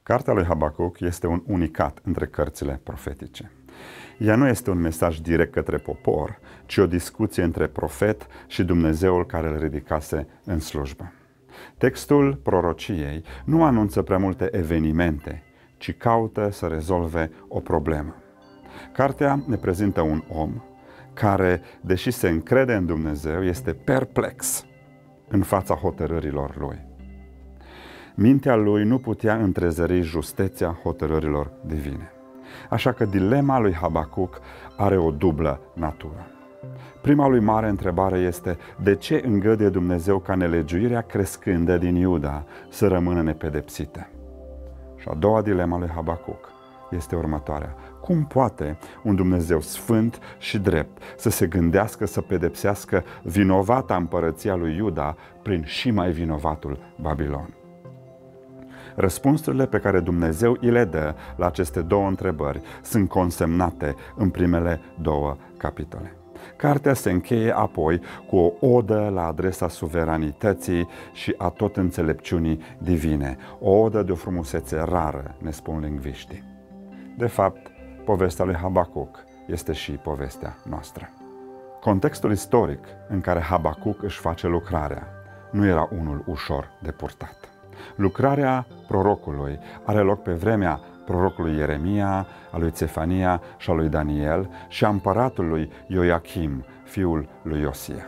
Cartea lui Habacuc este un unicat între cărțile profetice. Ea nu este un mesaj direct către popor, ci o discuție între profet și Dumnezeul care îl ridicase în slujbă. Textul prorociei nu anunță prea multe evenimente, ci caută să rezolve o problemă. Cartea ne prezintă un om care, deși se încrede în Dumnezeu, este perplex în fața hotărârilor lui. Mintea lui nu putea întrezări justețea hotărârilor divine. Așa că dilema lui Habacuc are o dublă natură. Prima lui mare întrebare este: de ce îngăduie Dumnezeu ca nelegiuirea crescândă din Iuda să rămână nepedepsită? Și a doua dilema lui Habacuc este următoarea: cum poate un Dumnezeu sfânt și drept să se gândească să pedepsească vinovata împărăția lui Iuda prin și mai vinovatul Babilon? Răspunsurile pe care Dumnezeu îi le dă la aceste două întrebări sunt consemnate în primele două capitole. Cartea se încheie apoi cu o odă la adresa suveranității și a tot înțelepciunii divine, o odă de o frumusețe rară, ne spun lingviștii. De fapt, povestea lui Habacuc este și povestea noastră. Contextul istoric în care Habacuc își face lucrarea nu era unul ușor de purtat. Lucrarea prorocului are loc pe vremea prorocului Ieremia, a lui Țefania și a lui Daniel și a împăratului Ioachim, fiul lui Iosia.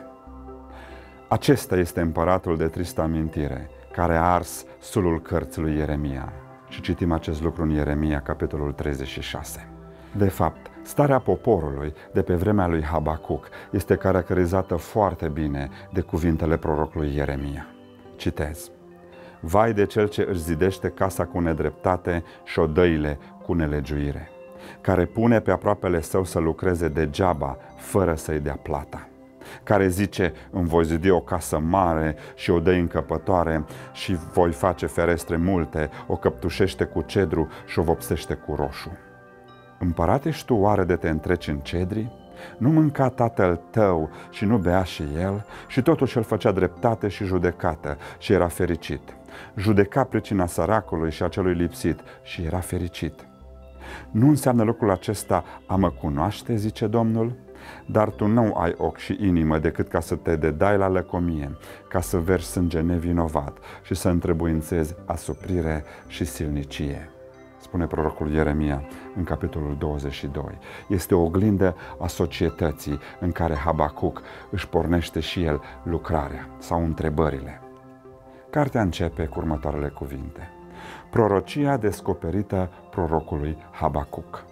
Acesta este împăratul de tristă amintire, care a ars sulul cărții lui Ieremia. Și citim acest lucru în Ieremia, capitolul 36. De fapt, starea poporului de pe vremea lui Habacuc este caracterizată foarte bine de cuvintele prorocului Ieremia. Citez: vai de cel ce își zidește casa cu nedreptate și odăile cu nelegiuire, care pune pe aproapele său să lucreze degeaba, fără să-i dea plata, care zice: îmi voi zidi o casă mare și odăi încăpătoare și voi face ferestre multe, o căptușește cu cedru și o vopsește cu roșu. Împărat ești tu oare de te întreci în cedri? Nu mânca tatăl tău și nu bea și el? Și totuși el făcea dreptate și judecată și era fericit. Judeca pricina săracului și a celui lipsit și era fericit. Nu înseamnă lucrul acesta a mă cunoaște, zice Domnul? Dar tu nu ai ochi și inimă decât ca să te dedai la lăcomie, ca să vergi sânge nevinovat și să întrebuințezi asuprire și silnicie. Spune prorocul Ieremia în capitolul 22. Este o oglindă a societății în care Habacuc își pornește și el lucrarea sau întrebările. Cartea începe cu următoarele cuvinte: prorocia descoperită prorocului Habacuc.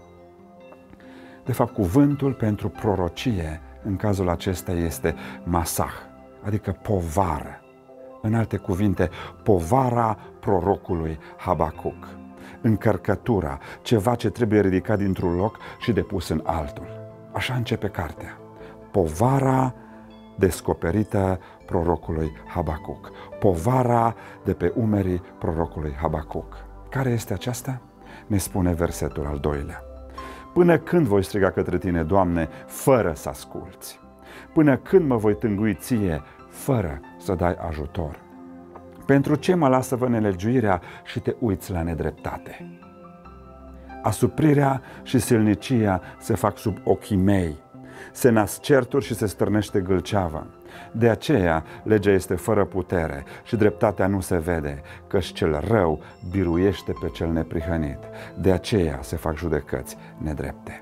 De fapt, cuvântul pentru prorocie în cazul acesta este masah, adică povară. În alte cuvinte, povara prorocului Habacuc. Încărcătura, ceva ce trebuie ridicat dintr-un loc și depus în altul. Așa începe cartea. Povara descoperită prorocului Habacuc. Povara de pe umerii prorocului Habacuc. Care este aceasta? Ne spune versetul al doilea. Până când voi striga către tine, Doamne, fără să asculți? Până când mă voi tângui ție, fără să dai ajutor? Pentru ce mă lasă vă nelegiuirea și te uiți la nedreptate? Asuprirea și silnicia se fac sub ochii mei. Se nasc certuri și se stârnește gâlceava. De aceea legea este fără putere și dreptatea nu se vede, căci cel rău biruiește pe cel neprihănit. De aceea se fac judecăți nedrepte.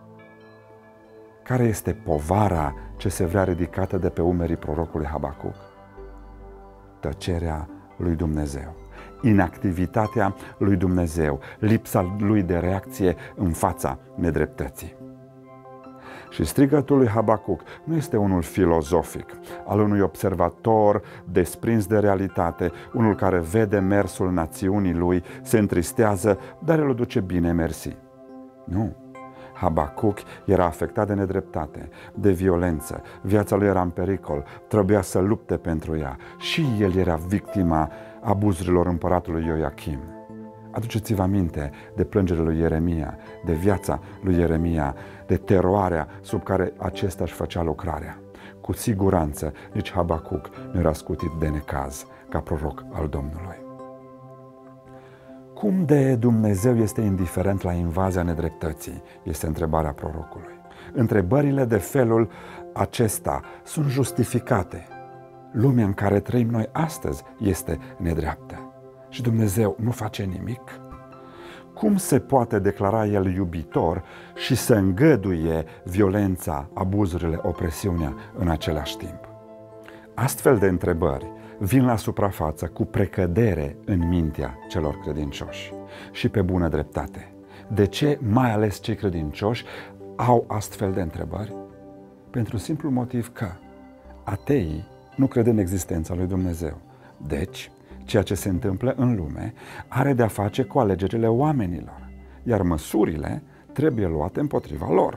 Care este povara ce se vrea ridicată de pe umerii prorocului Habacuc? Tăcerea lui Dumnezeu, inactivitatea lui Dumnezeu, lipsa lui de reacție în fața nedreptății. Și strigătul lui Habacuc nu este unul filozofic, al unui observator desprins de realitate, unul care vede mersul națiunii lui, se întristează, dar el o duce bine, mersi. Nu. Habacuc era afectat de nedreptate, de violență, viața lui era în pericol, trebuia să lupte pentru ea. Și el era victima abuzurilor împăratului Ioachim. Aduceți-vă aminte de plângerea lui Ieremia, de viața lui Ieremia, de teroarea sub care acesta își făcea lucrarea. Cu siguranță nici Habacuc nu era scutit de necaz ca proroc al Domnului. Cum de Dumnezeu este indiferent la invazia nedreptății? Este întrebarea prorocului. Întrebările de felul acesta sunt justificate. Lumea în care trăim noi astăzi este nedreaptă și Dumnezeu nu face nimic. Cum se poate declara El iubitor și să îngăduie violența, abuzurile, opresiunea în același timp? Astfel de întrebări vin la suprafață cu precădere în mintea celor credincioși și pe bună dreptate. De ce mai ales cei credincioși au astfel de întrebări? Pentru simplul motiv că ateii nu cred în existența lui Dumnezeu. Deci, ceea ce se întâmplă în lume are de-a face cu alegerile oamenilor, iar măsurile trebuie luate împotriva lor.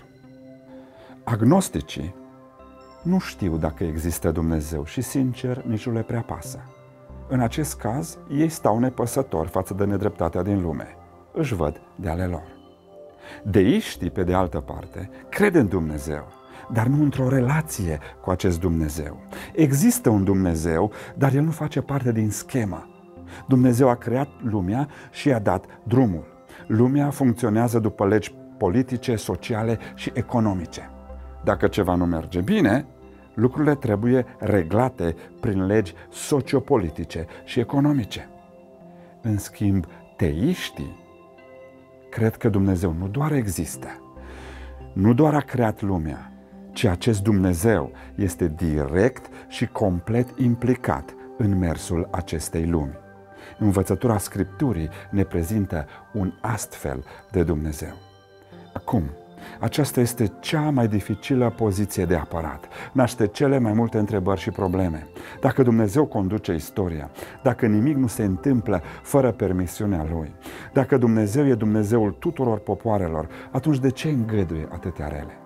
Agnosticii nu știu dacă există Dumnezeu și, sincer, nici nu le prea pasă. În acest caz, ei stau nepăsători față de nedreptatea din lume. Își văd de ale lor. Deiștii, pe de altă parte, cred în Dumnezeu, dar nu într-o relație cu acest Dumnezeu. Există un Dumnezeu, dar El nu face parte din schemă. Dumnezeu a creat lumea și i-a dat drumul. Lumea funcționează după legi politice, sociale și economice. Dacă ceva nu merge bine, lucrurile trebuie reglate prin legi sociopolitice și economice. În schimb, teiștii cred că Dumnezeu nu doar există, nu doar a creat lumea, ci acest Dumnezeu este direct și complet implicat în mersul acestei lumi. Învățătura Scripturii ne prezintă un astfel de Dumnezeu. Acum, aceasta este cea mai dificilă poziție de apărat. Naște cele mai multe întrebări și probleme. Dacă Dumnezeu conduce istoria, dacă nimic nu se întâmplă fără permisiunea Lui, dacă Dumnezeu e Dumnezeul tuturor popoarelor, atunci de ce îngăduie atâtea rele?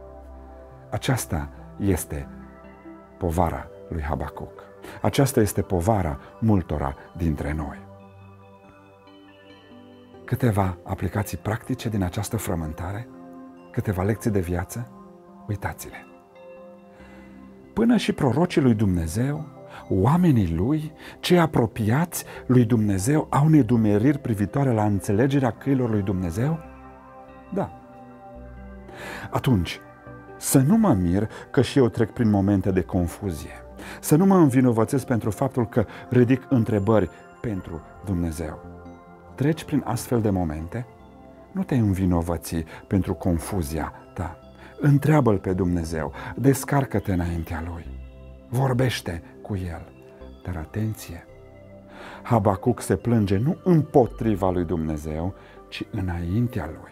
Aceasta este povara lui Habacuc. Aceasta este povara multora dintre noi. Câteva aplicații practice din această frământare, câteva lecții de viață, uitați-le. Până și prorocii lui Dumnezeu, oamenii lui, cei apropiați lui Dumnezeu, au nedumeriri privitoare la înțelegerea căilor lui Dumnezeu? Da. Atunci, să nu mă mir că și eu trec prin momente de confuzie. Să nu mă învinovățesc pentru faptul că ridic întrebări pentru Dumnezeu. Treci prin astfel de momente? Nu te învinovăți pentru confuzia ta. Întreabă-L pe Dumnezeu, descarcă-te înaintea Lui, vorbește cu El. Dar atenție! Habacuc se plânge nu împotriva lui Dumnezeu, ci înaintea Lui.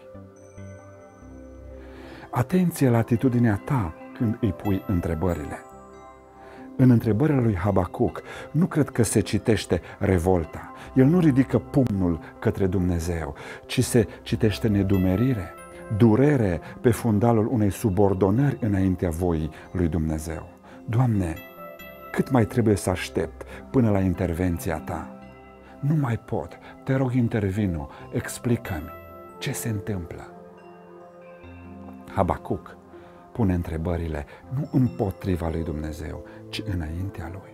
Atenție la atitudinea ta când îi pui întrebările. În întrebările lui Habacuc nu cred că se citește revolta. El nu ridică pumnul către Dumnezeu, ci se citește nedumerire, durere pe fundalul unei subordonări înaintea voii lui Dumnezeu. Doamne, cât mai trebuie să aștept până la intervenția Ta? Nu mai pot, te rog, intervino, explică-mi ce se întâmplă. Habacuc pune întrebările nu împotriva lui Dumnezeu, ci înaintea Lui.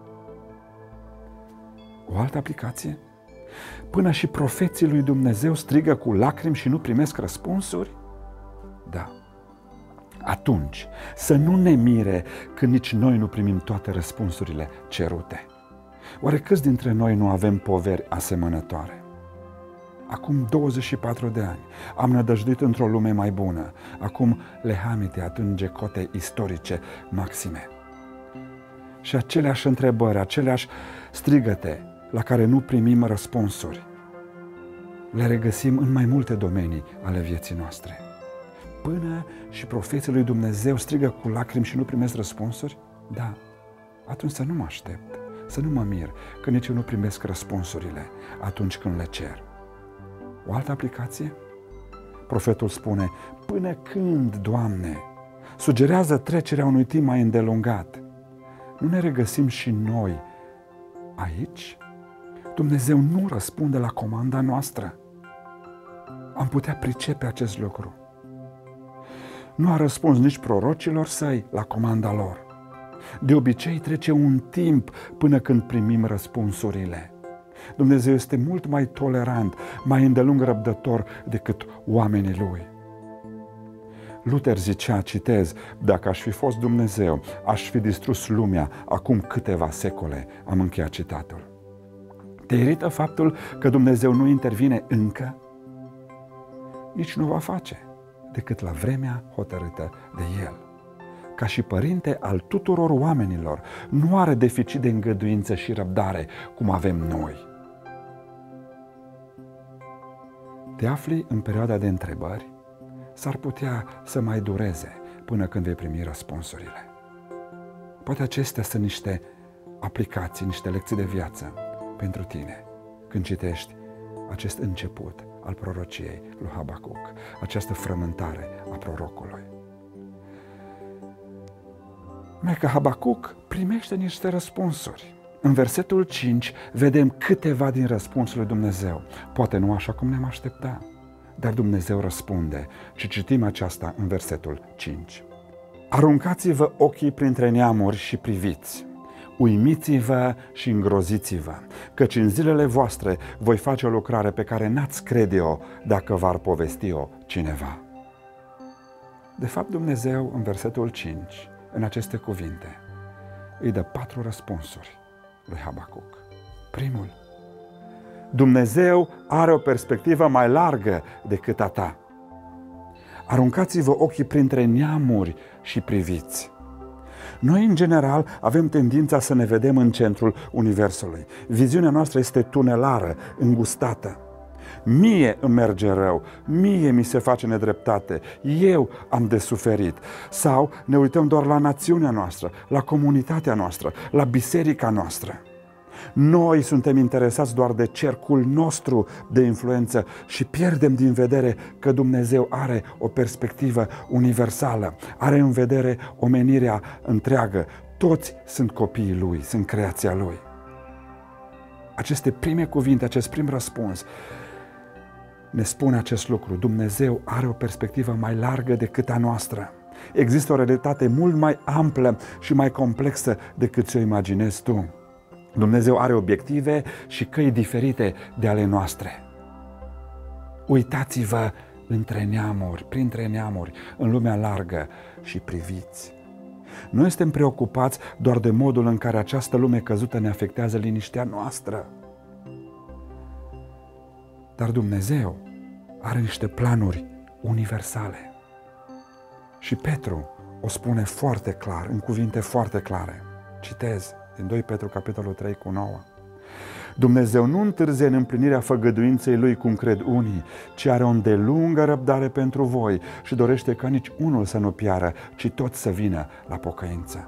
O altă aplicație? Până și profeții lui Dumnezeu strigă cu lacrimi și nu primesc răspunsuri? Da. Atunci, să nu ne mire că nici noi nu primim toate răspunsurile cerute. Oare câți dintre noi nu avem poveri asemănătoare? Acum 24 de ani am nădăjduit într-o lume mai bună. Acum Lehamite atinge cote istorice maxime. Și aceleași întrebări, aceleași strigăte la care nu primim răspunsuri, le regăsim în mai multe domenii ale vieții noastre. Până și profeții lui Dumnezeu strigă cu lacrimi și nu primesc răspunsuri? Da. Atunci să nu mă aștept, să nu mă mir că nici eu nu primesc răspunsurile atunci când le cer. O altă aplicație? Profetul spune, până când, Doamne? Sugerează trecerea unui timp mai îndelungat. Nu ne regăsim și noi aici? Dumnezeu nu răspunde la comanda noastră. Am putea pricepe acest lucru. Nu a răspuns nici prorocilor săi la comanda lor. De obicei trece un timp până când primim răspunsurile. Dumnezeu este mult mai tolerant, mai îndelung răbdător decât oamenii Lui. Luther zicea, citez, dacă aș fi fost Dumnezeu, aș fi distrus lumea acum câteva secole. Am încheiat citatul. Te irită faptul că Dumnezeu nu intervine încă? Nici nu va face decât la vremea hotărâtă de El. Ca și părinte al tuturor oamenilor, nu are deficit de îngăduință și răbdare cum avem noi. Te afli în perioada de întrebări? S-ar putea să mai dureze până când vei primi răspunsurile. Poate acestea sunt niște aplicații, niște lecții de viață pentru tine când citești acest început al prorociei lui Habacuc, această frământare a prorocului. Numai că Habacuc primește niște răspunsuri. În versetul 5 vedem câteva din răspunsurile lui Dumnezeu. Poate nu așa cum ne-am aștepta, dar Dumnezeu răspunde și citim aceasta în versetul 5. Aruncați-vă ochii printre neamuri și priviți, uimiți-vă și îngroziți-vă, căci în zilele voastre voi face o lucrare pe care n-ați crede-o dacă v-ar povesti-o cineva. De fapt, Dumnezeu în versetul 5, în aceste cuvinte, îi dă 4 răspunsuri lui Habacuc. Primul, Dumnezeu are o perspectivă mai largă decât a ta. Aruncați-vă ochii printre neamuri și priviți. Noi, în general, avem tendința să ne vedem în centrul universului. Viziunea noastră este tunelară, îngustată. Mie îmi merge rău, mie mi se face nedreptate, eu am de suferit. Sau ne uităm doar la națiunea noastră, la comunitatea noastră, la biserica noastră. Noi suntem interesați doar de cercul nostru de influență și pierdem din vedere că Dumnezeu are o perspectivă universală, are în vedere omenirea întreagă. Toți sunt copiii Lui, sunt creația Lui. Aceste prime cuvinte, acest prim răspuns ne spune acest lucru. Dumnezeu are o perspectivă mai largă decât a noastră. Există o realitate mult mai amplă și mai complexă decât ți-o imaginezi tu. Dumnezeu are obiective și căi diferite de ale noastre. Uitați-vă între neamuri, printre neamuri, în lumea largă și priviți. Noi suntem preocupați doar de modul în care această lume căzută ne afectează liniștea noastră. Dar Dumnezeu are niște planuri universale. Și Petru o spune foarte clar, în cuvinte foarte clare. Citez din 2 Petru, capitolul 3, cu 9. Dumnezeu nu întârzie în împlinirea făgăduinței Lui, cum cred unii, ci are o îndelungă răbdare pentru voi și dorește ca nici unul să nu piară, ci toți să vină la pocăință.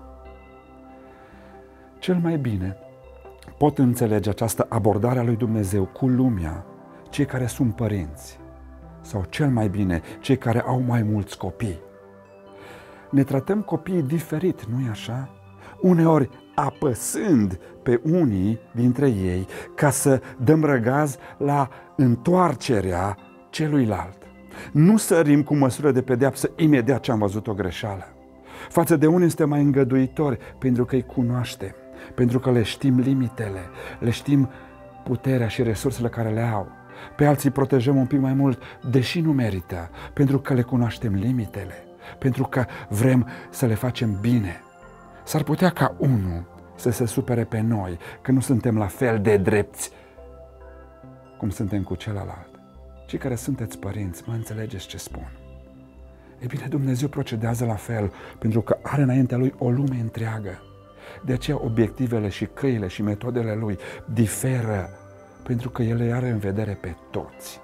Cel mai bine pot înțelege această abordare a lui Dumnezeu cu lumea cei care sunt părinți, sau cel mai bine cei care au mai mulți copii. Ne tratăm copiii diferit, nu-i așa? Uneori apăsând pe unii dintre ei ca să dăm răgaz la întoarcerea celuilalt. Nu sărim cu măsură de pedeapsă imediat ce am văzut o greșeală. Față de unii suntem mai îngăduitori pentru că îi cunoaștem, pentru că le știm limitele, le știm puterea și resursele care le au. Pe alții protejăm un pic mai mult, deși nu merită, pentru că le cunoaștem limitele, pentru că vrem să le facem bine. S-ar putea ca unul să se supere pe noi, că nu suntem la fel de drepți cum suntem cu celălalt. Cei care sunteți părinți, mă înțelegeți ce spun. Ei bine, Dumnezeu procedează la fel, pentru că are înaintea Lui o lume întreagă. De aceea obiectivele și căile și metodele Lui diferă, pentru că El le are în vedere pe toți.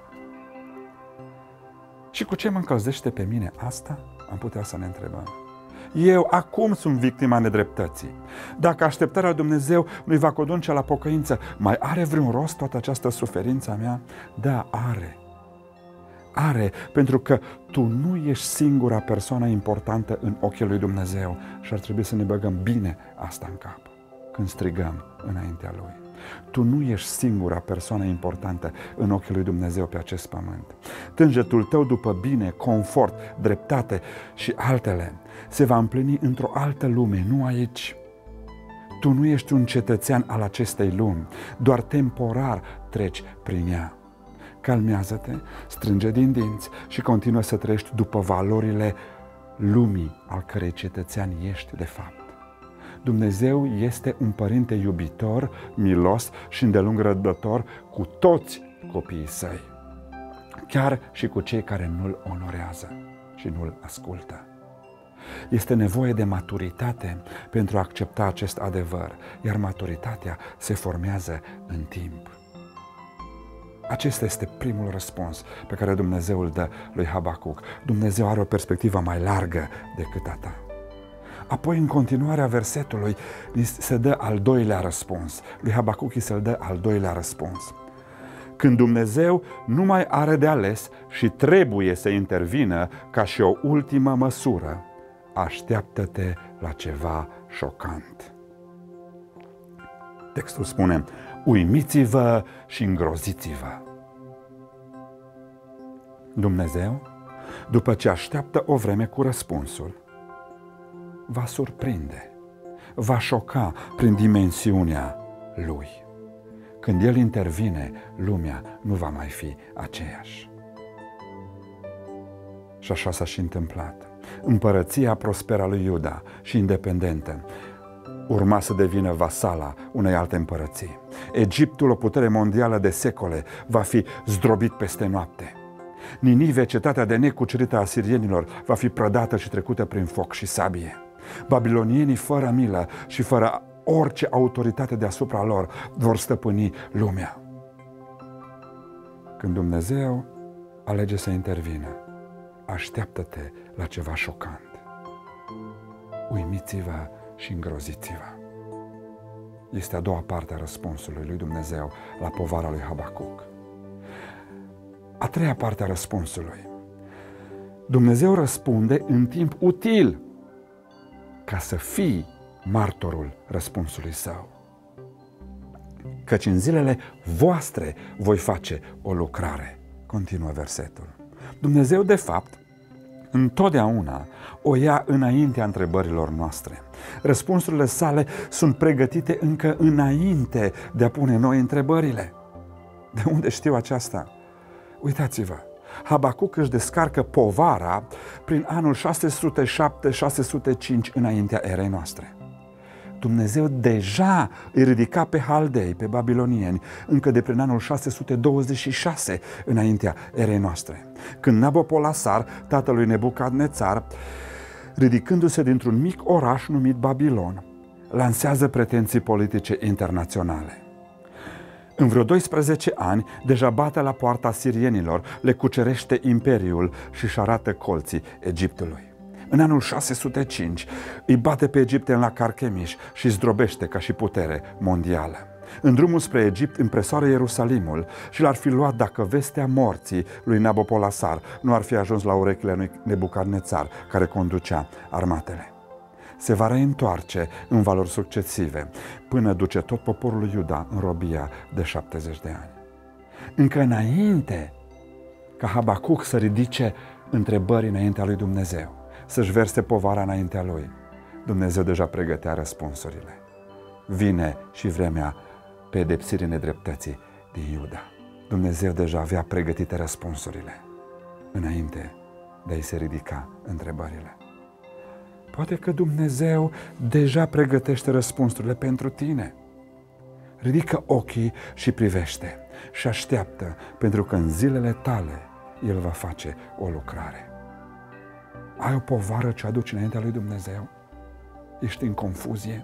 Și cu ce mă încălzește pe mine asta? Am putea să ne întrebăm. Eu acum sunt victima nedreptății. Dacă așteptarea lui Dumnezeu nu-i va conduce la pocăință, mai are vreun rost toată această suferință a mea? Da, are. Are, pentru că tu nu ești singura persoană importantă în ochii lui Dumnezeu și ar trebui să ne băgăm bine asta în cap când strigăm înaintea Lui. Tu nu ești singura persoană importantă în ochii lui Dumnezeu pe acest pământ. Tângetul tău după bine, confort, dreptate și altele se va împlini într-o altă lume, nu aici. Tu nu ești un cetățean al acestei lumi, doar temporar treci prin ea. Calmează-te, strânge din dinți și continuă să trăiești după valorile lumii al cărei cetățean ești de fapt. Dumnezeu este un părinte iubitor, milos și îndelung răbdător cu toți copiii săi, chiar și cu cei care nu-L onorează și nu-L ascultă. Este nevoie de maturitate pentru a accepta acest adevăr, iar maturitatea se formează în timp. Acesta este primul răspuns pe care Dumnezeu îl dă lui Habacuc. Dumnezeu are o perspectivă mai largă decât a ta. Apoi, în continuarea versetului, se dă al doilea răspuns. Lui Habacuc îi se dă al doilea răspuns. Când Dumnezeu nu mai are de ales și trebuie să intervină ca și o ultimă măsură, așteaptă-te la ceva șocant. Textul spune: uimiți-vă și îngroziți-vă. Dumnezeu, după ce așteaptă o vreme cu răspunsul, va surprinde, va șoca prin dimensiunea Lui. Când El intervine, lumea nu va mai fi aceeași. Și așa s-a și întâmplat. Împărăția prosperă a lui Iuda și independentă urma să devină vasala unei alte împărății. Egiptul, o putere mondială de secole, va fi zdrobit peste noapte. Ninive, cetatea de necucerită a asirienilor, va fi prădată și trecută prin foc și sabie. Babilonienii, fără milă și fără orice autoritate deasupra lor, vor stăpâni lumea. Când Dumnezeu alege să intervină, așteaptă-te la ceva șocant. Uimiți-vă și îngroziți-vă. Este a doua parte a răspunsului lui Dumnezeu la povara lui Habacuc. A treia parte a răspunsului. Dumnezeu răspunde în timp util ca să fii martorul răspunsului său. Căci în zilele voastre voi face o lucrare. Continuă versetul. Dumnezeu, de fapt, întotdeauna o ia înaintea întrebărilor noastre. Răspunsurile sale sunt pregătite încă înainte de a pune noi întrebările. De unde știu aceasta? Uitați-vă, Habacuc își descarcă povara prin anul 607-605 înaintea erei noastre. Dumnezeu deja îi ridica pe haldei, pe babilonieni, încă de prin anul 626 înaintea erei noastre, când Nabopolassar, tatălui Nebucadnețar, ridicându-se dintr-un mic oraș numit Babilon, lansează pretenții politice internaționale. În vreo 12 ani, deja bate la poarta sirienilor, le cucerește imperiul și își arată colții Egiptului. În anul 605 îi bate pe egipteni la Carchemiș și zdrobește ca și putere mondială. În drumul spre Egipt împresoară Ierusalimul și l-ar fi luat dacă vestea morții lui Nabopolassar nu ar fi ajuns la urechile lui Nebucadnețar, care conducea armatele. Se va reîntoarce în valori succesive până duce tot poporul lui Iuda în robia de 70 de ani. Încă înainte ca Habacuc să ridice întrebări înaintea lui Dumnezeu, să-și verse povara înaintea lui, Dumnezeu deja pregătea răspunsurile. Vine și vremea pedepsirii nedreptății din Iuda. Dumnezeu deja avea pregătite răspunsurile înainte de a-i se ridica întrebările. Poate că Dumnezeu deja pregătește răspunsurile pentru tine. Ridică ochii și privește și așteaptă, pentru că în zilele tale El va face o lucrare. Ai o povară ce aduci înaintea lui Dumnezeu? Ești în confuzie?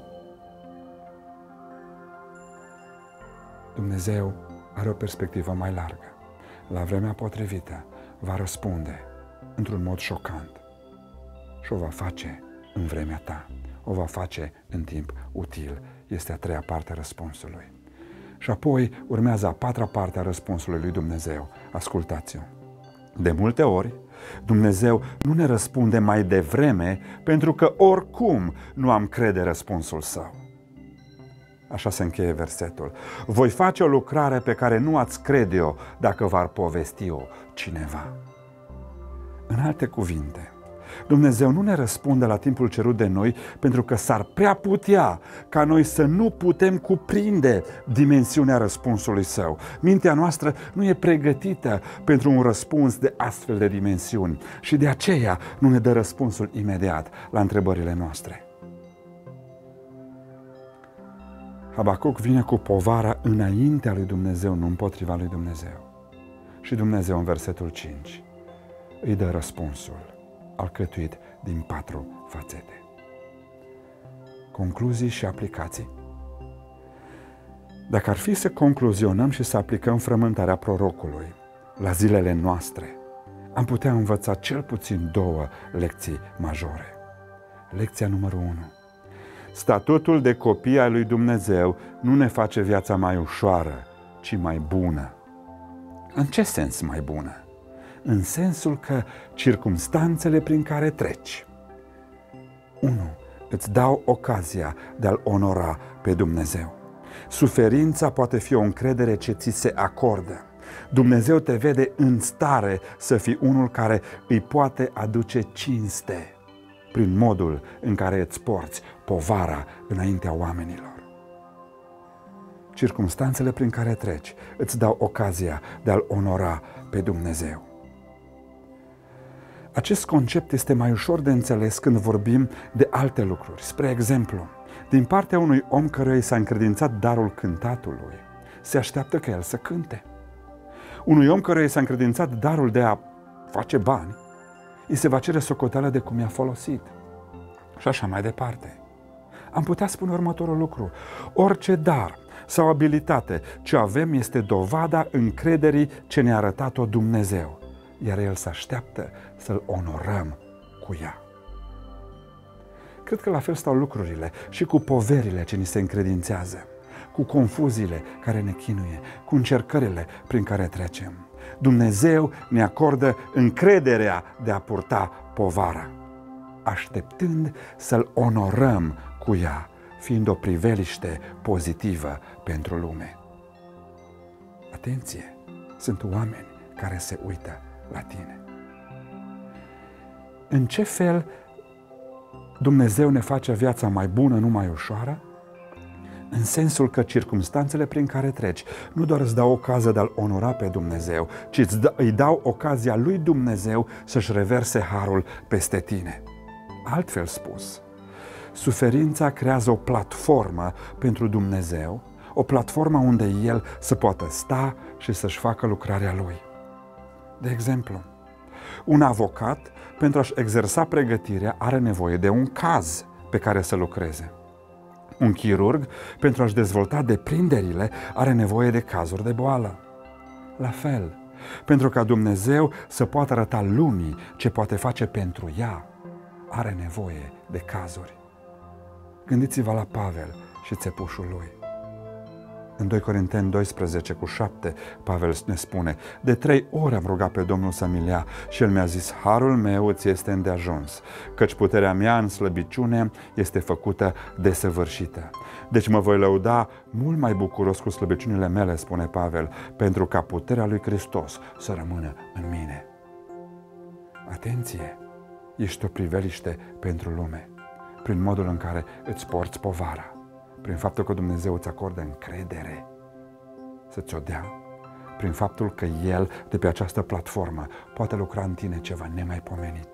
Dumnezeu are o perspectivă mai largă. La vremea potrivită va răspunde într-un mod șocant și o va face în vremea ta. O va face în timp util. Este a treia parte a răspunsului. Și apoi urmează a patra parte a răspunsului lui Dumnezeu. Ascultați-o. De multe ori, Dumnezeu nu ne răspunde mai devreme pentru că oricum nu am crede răspunsul Său. Așa se încheie versetul. Voi face o lucrare pe care nu ați crede-o dacă v-ar povesti-o cineva. În alte cuvinte, Dumnezeu nu ne răspunde la timpul cerut de noi pentru că s-ar prea putea ca noi să nu putem cuprinde dimensiunea răspunsului Său. Mintea noastră nu e pregătită pentru un răspuns de astfel de dimensiuni și de aceea nu ne dă răspunsul imediat la întrebările noastre. Habacuc vine cu povara înaintea lui Dumnezeu, nu împotriva lui Dumnezeu. Și Dumnezeu în versetul 5 îi dă răspunsul alcătuit din 4 fațete. Concluzii și aplicații. Dacă ar fi să concluzionăm și să aplicăm frământarea prorocului la zilele noastre, am putea învăța cel puțin 2 lecții majore. Lecția numărul 1. Statutul de copii al lui Dumnezeu nu ne face viața mai ușoară, ci mai bună. În ce sens mai bună? În sensul că circumstanțele prin care treci, 1. Îți dau ocazia de a-L onora pe Dumnezeu. Suferința poate fi o încredere ce ți se acordă. Dumnezeu te vede în stare să fii unul care îi poate aduce cinste prin modul în care îți porți povara înaintea oamenilor. Circumstanțele prin care treci îți dau ocazia de a-L onora pe Dumnezeu. Acest concept este mai ușor de înțeles când vorbim de alte lucruri. Spre exemplu, din partea unui om căruia i s-a încredințat darul cântatului, se așteaptă ca el să cânte. Unui om căruia i s-a încredințat darul de a face bani, îi se va cere socoteală de cum i-a folosit. Și așa mai departe. Am putea spune următorul lucru. Orice dar sau abilitate ce avem este dovada încrederii ce ne-a arătat-o Dumnezeu, iar El se așteaptă să-L onorăm cu ea. Cred că la fel stau lucrurile și cu poverile ce ni se încredințează, cu confuziile care ne chinuie, cu încercările prin care trecem. Dumnezeu ne acordă încrederea de a purta povara, așteptând să-L onorăm cu ea, fiind o priveliște pozitivă pentru lume. Atenție! Sunt oameni care se uită la tine. În ce fel Dumnezeu ne face viața mai bună, nu mai ușoară? În sensul că circumstanțele prin care treci nu doar îți dau ocazia de a-L onora pe Dumnezeu, ci îi dau ocazia lui Dumnezeu să-și reverse harul peste tine. Altfel spus, suferința creează o platformă pentru Dumnezeu, o platformă unde El să poată sta și să-și facă lucrarea Lui. De exemplu, un avocat, pentru a-și exersa pregătirea, are nevoie de un caz pe care să lucreze. Un chirurg, pentru a-și dezvolta deprinderile, are nevoie de cazuri de boală. La fel, pentru ca Dumnezeu să poată arăta lumii ce poate face pentru ea, are nevoie de cazuri. Gândiți-vă la Pavel și țepușul lui. În 2 Corinteni 12:7, Pavel ne spune: de 3 ori am rugat pe Domnul să-mi ia și El mi-a zis: harul meu îți este îndeajuns, căci puterea mea în slăbiciune este făcută desăvârșită. Deci mă voi lăuda mult mai bucuros cu slăbiciunile mele, spune Pavel, pentru ca puterea lui Hristos să rămână în mine. Atenție! Ești o priveliște pentru lume, prin modul în care îți porți povara, prin faptul că Dumnezeu îți acordă încredere să-ți o dea, prin faptul că El, de pe această platformă, poate lucra în tine ceva nemaipomenit.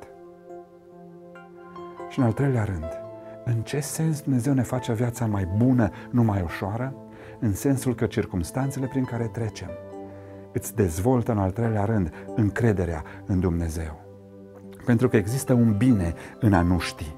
Și în al treilea rând, în ce sens Dumnezeu ne face viața mai bună, nu mai ușoară? În sensul că circumstanțele prin care trecem îți dezvoltă, în al treilea rând, încrederea în Dumnezeu. Pentru că există un bine în a nu ști.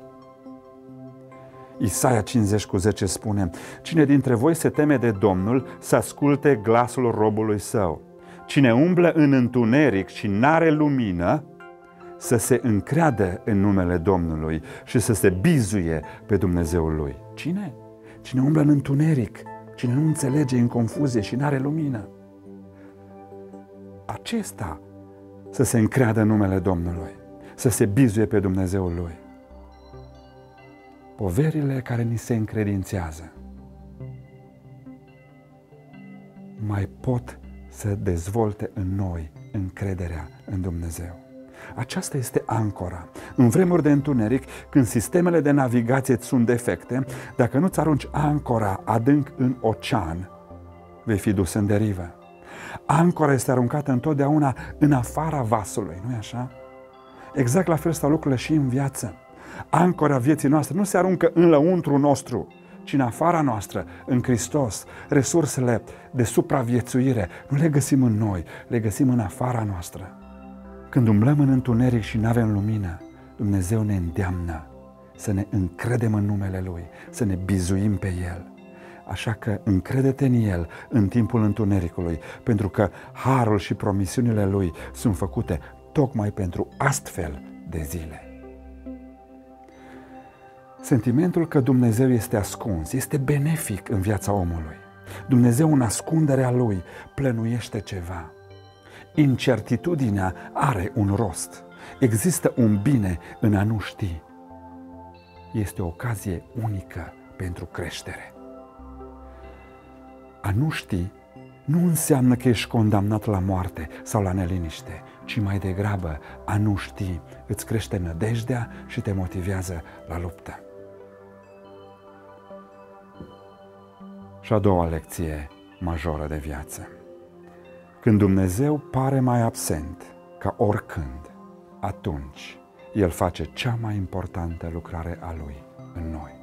Isaia 50:10 spune: cine dintre voi se teme de Domnul, să asculte glasul robului său. Cine umblă în întuneric și n-are lumină, să se încreadă în numele Domnului și să se bizuie pe Dumnezeul lui. Cine? Cine umblă în întuneric, cine nu înțelege, în confuzie și n-are lumină. Acesta să se încreadă în numele Domnului, să se bizuie pe Dumnezeul lui. Poverile care ni se încredințează mai pot să dezvolte în noi încrederea în Dumnezeu. Aceasta este ancora. În vremuri de întuneric, când sistemele de navigație sunt defecte, dacă nu-ți arunci ancora adânc în ocean, vei fi dus în derivă. Ancora este aruncată întotdeauna în afara vasului, nu-i așa? Exact la fel stau lucrurile și în viață. Ancora vieții noastre nu se aruncă în lăuntru nostru, ci în afara noastră, în Hristos. Resursele de supraviețuire nu le găsim în noi, le găsim în afara noastră. Când umblăm în întuneric și nu avem lumină, Dumnezeu ne îndeamnă să ne încredem în numele Lui, să ne bizuim pe El. Așa că încrede-te în El în timpul întunericului, pentru că harul și promisiunile Lui sunt făcute tocmai pentru astfel de zile. Sentimentul că Dumnezeu este ascuns este benefic în viața omului. Dumnezeu în ascunderea Lui plănuiește ceva. Incertitudinea are un rost. Există un bine în a nu ști. Este o ocazie unică pentru creștere. A nu ști nu înseamnă că ești condamnat la moarte sau la neliniște, ci mai degrabă a nu ști îți crește nădejdea și te motivează la luptă. Și a doua lecție majoră de viață. Când Dumnezeu pare mai absent ca oricând, atunci El face cea mai importantă lucrare a Lui în noi.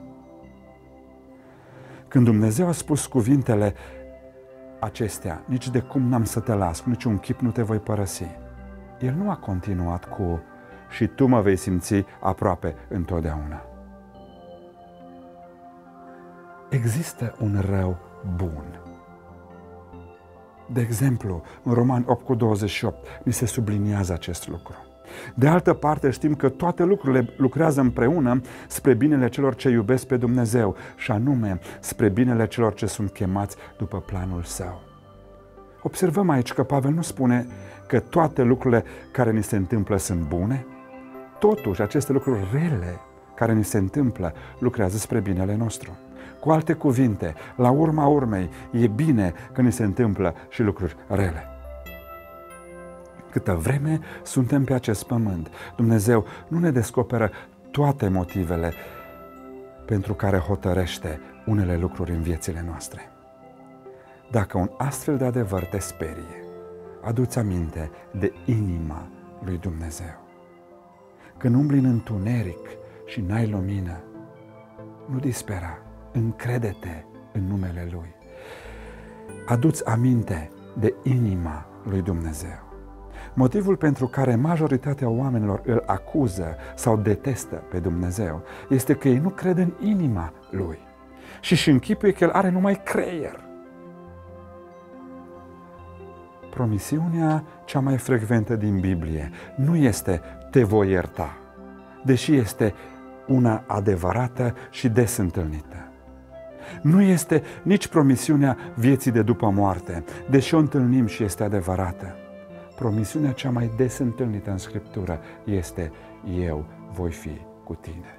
Când Dumnezeu a spus cuvintele acestea, nici de cum n-am să te las, cu niciun chip nu te voi părăsi, El nu a continuat cu și tu mă vei simți aproape întotdeauna. Există un rău bun. De exemplu, în Romani 8:28 ni se subliniază acest lucru. De altă parte, știm că toate lucrurile lucrează împreună spre binele celor ce iubesc pe Dumnezeu, și anume spre binele celor ce sunt chemați după planul Său. Observăm aici că Pavel nu spune că toate lucrurile care ni se întâmplă sunt bune. Totuși, aceste lucruri rele care ni se întâmplă lucrează spre binele nostru. Cu alte cuvinte, la urma urmei, e bine că ni se întâmplă și lucruri rele. Câtă vreme suntem pe acest pământ, Dumnezeu nu ne descoperă toate motivele pentru care hotărăște unele lucruri în viețile noastre. Dacă un astfel de adevăr te sperie, adu-ți aminte de inima lui Dumnezeu. Când umbli în întuneric și n-ai lumină, nu dispera, încrede-te în numele Lui. Adu-ți aminte de inima lui Dumnezeu. Motivul pentru care majoritatea oamenilor îl acuză sau detestă pe Dumnezeu este că ei nu cred în inima Lui și își închipuie că El are numai creier. Promisiunea cea mai frecventă din Biblie nu este te voi ierta, deși este una adevărată și des întâlnită. Nu este nici promisiunea vieții de după moarte, deși o întâlnim și este adevărată. Promisiunea cea mai des întâlnită în Scriptură este eu voi fi cu tine.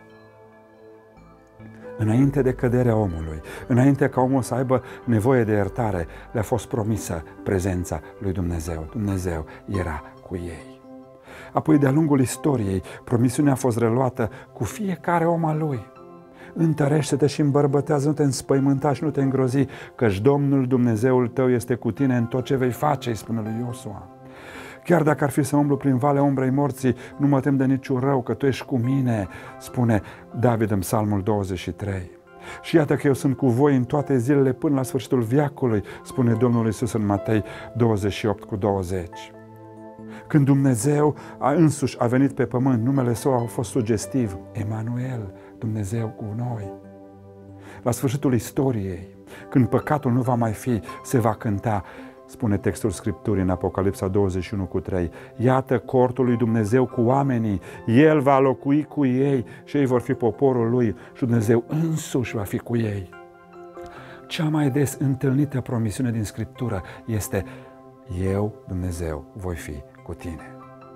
Înainte de căderea omului, înainte ca omul să aibă nevoie de iertare, le-a fost promisă prezența lui Dumnezeu. Dumnezeu era cu ei. Apoi, de-a lungul istoriei, promisiunea a fost reluată cu fiecare om al lui. Întărește-te și îmbărbătează, nu te înspăimânta și nu te îngrozi, căci Domnul Dumnezeul tău este cu tine în tot ce vei face, îi spune lui Iosua. Chiar dacă ar fi să umblu prin valea umbrei morții, nu mă tem de niciun rău, că tu ești cu mine, spune David în Psalmul 23. Și iată că eu sunt cu voi în toate zilele până la sfârșitul veacului, spune Domnul Iisus în Matei 28:20. Când Dumnezeu însuși a venit pe pământ, numele Său a fost sugestiv, Emanuel, Dumnezeu cu noi. La sfârșitul istoriei, când păcatul nu va mai fi, se va cânta, spune textul Scripturii în Apocalipsa 21:3, iată cortul lui Dumnezeu cu oamenii, El va locui cu ei și ei vor fi poporul Lui și Dumnezeu însuși va fi cu ei. Cea mai des întâlnită promisiune din Scriptură este eu, Dumnezeu, voi fi cu tine.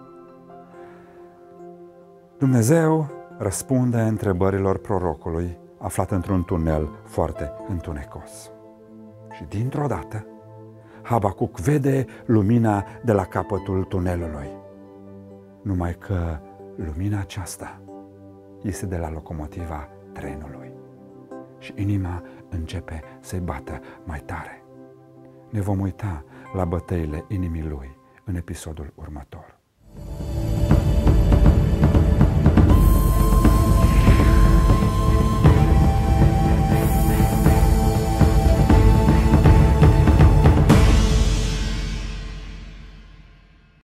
Dumnezeu răspunde întrebărilor prorocului aflat într-un tunel foarte întunecos. Și dintr-o dată, Habacuc vede lumina de la capătul tunelului. numai că lumina aceasta este de la locomotiva trenului și inima începe să-i bată mai tare. Ne vom uita la bătăile inimii lui în episodul următor.